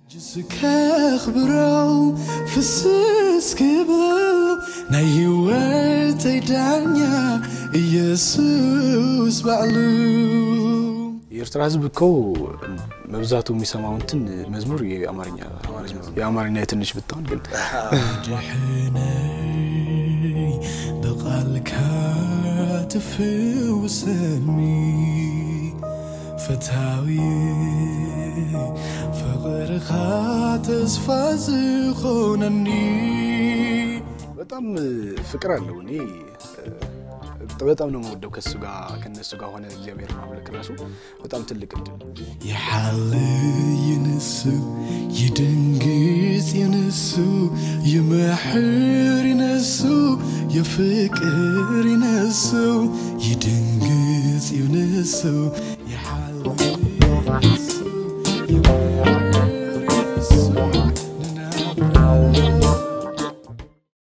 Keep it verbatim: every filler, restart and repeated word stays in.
جسكخ براو فسس كبل نايوات يدانيا يسوس بعلو يرتر حزب كو مبزاتو ميسمعو انتن مزمور የአማርኛ የአማርኛ ትንሽ ብታውን ግን بقالك تفوسني فتاوي فغير خاتس فازخونني በጣም ፍቅር አለው እኔ በጣም ነው የምወደው ከሱ ጋር ከነሱ ጋር ሆነ እግዚአብሔር ማምለክ ራሱ በጣም ትልቅ እንደ يحل ينسو يدنقز ينسو يمحر ينسو يفكر ينسو يدنقز ينسو